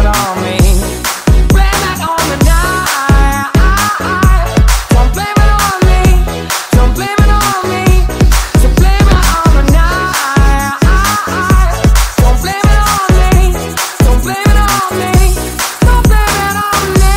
it on me. Blame it on the night. Don't blame it on me. Don't blame it on me. So blame it on the night. Don't blame it on me. Don't blame it on me. Don't blame it on me.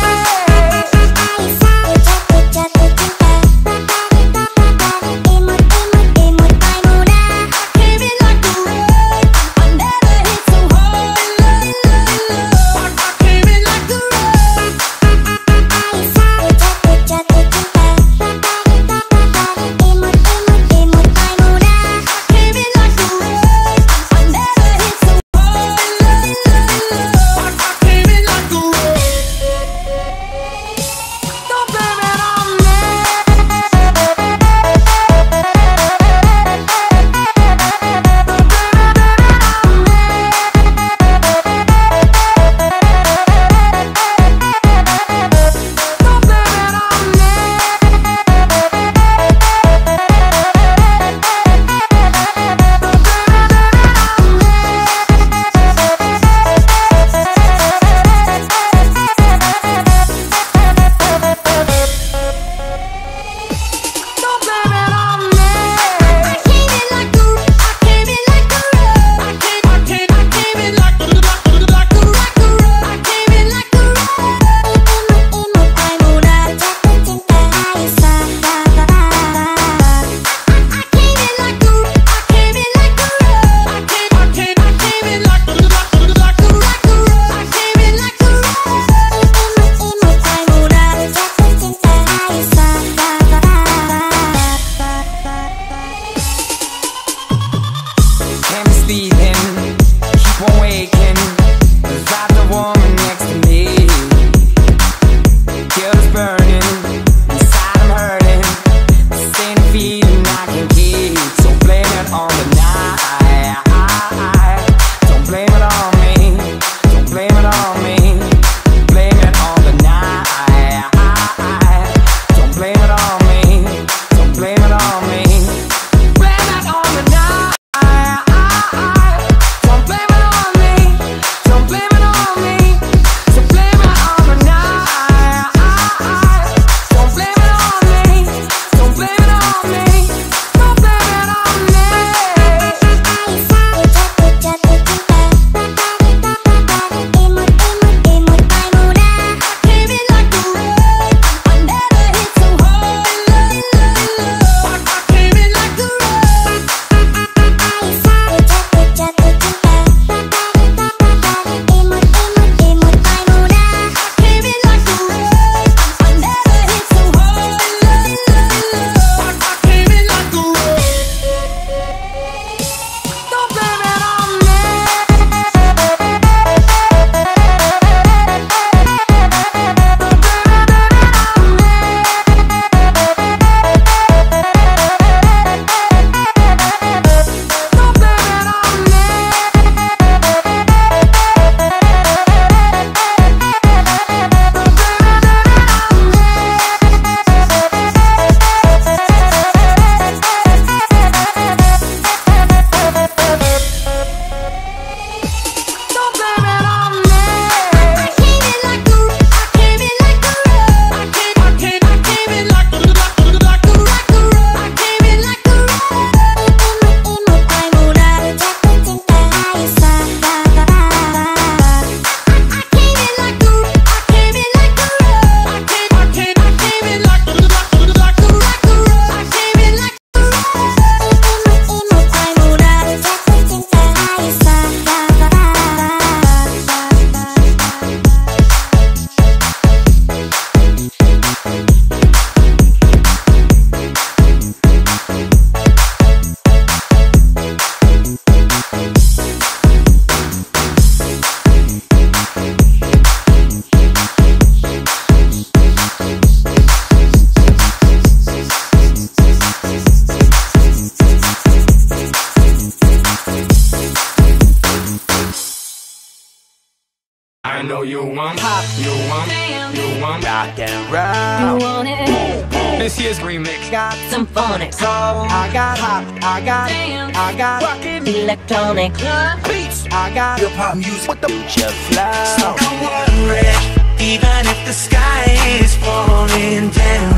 I know you want pop, you want rock and roll. You want it? This year's remix Got some phonics. I got hop, I got rockin', Electronic. beats. I got hip hop music with the future flow. So don't worry, even if the sky is falling down.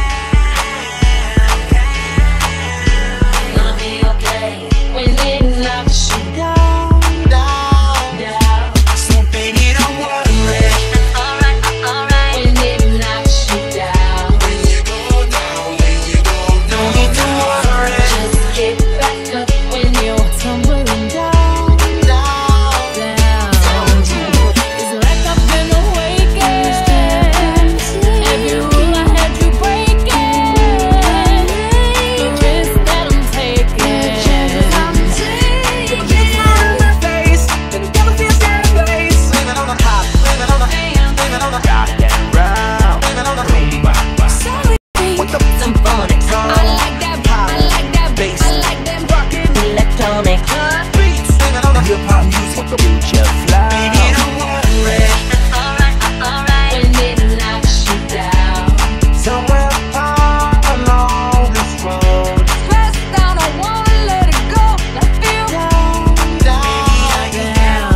Gonna be okay when it knocks you down, down, down. So baby, don't worry. Alright, alright. When it knocks you down, When you go down, no need to worry. just get back up when you're tumbling down, down, down. It's like I've been awakened. Every rule I had you breaking. The risk that I'm taking. The big smile on my face, and the devil feels out of place. Blame it on the pop, blame it on the blame it on the rock and roll, blame it on the rumba. Sorry, symphonics. I like that pop, I like that bass, I like that rockin' electronic. Beats, blame it on the Hip hop music with the future flow. baby, don't worry. Alright, alright. When it knocks you down, Somewhere far along this road, press down, I wanna let it go. I feel down, down, down.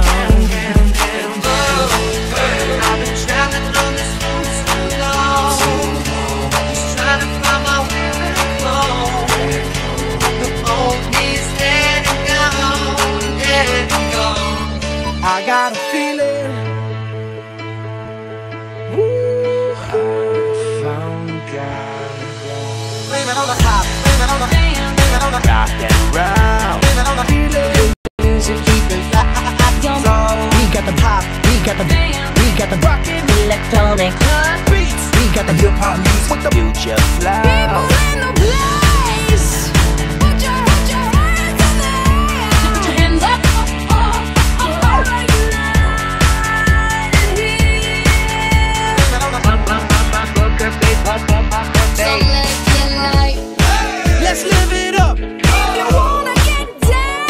I've been traveling on this road so long, just trying to find my way home. The old me's dead and gone, dead and gone. I got a feeling. Ooh, I found God. Blame it on the pop, blame it on the blame it on the rock and roll, blame it on the feeling. Music keeping Don't we got the pop, we got the rockin', electronic. beats. We got the hip hop music with the future flow. In the place. Put your hands in the air. Put your hands up, right here. Blame it on the So let's get light. Let's live it up. You wanna get down.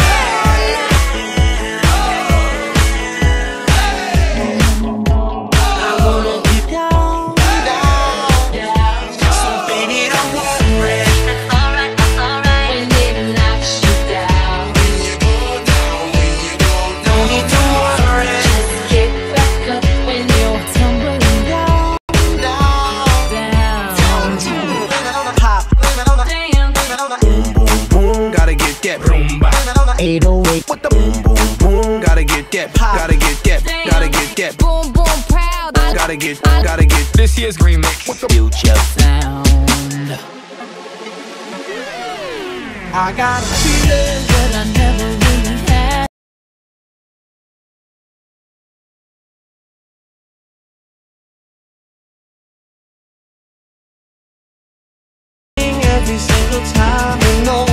I wanna get down, down. So baby, don't worry. Alright, alright. When it knocks you down, When you go down, no need to worry. just get back up when you're tumbling down, down. Blame it on the Pop, blame it on the Damn. blame it on the boom, boom, gotta get that rumba. blame it on the 808 with the boom, boom, boom, gotta get that pop, gotta get that, gotta get that, Boom, boom, proud. gotta get This year's remix. with the future. Sound I got a feeling. that I never really had. every single time, you know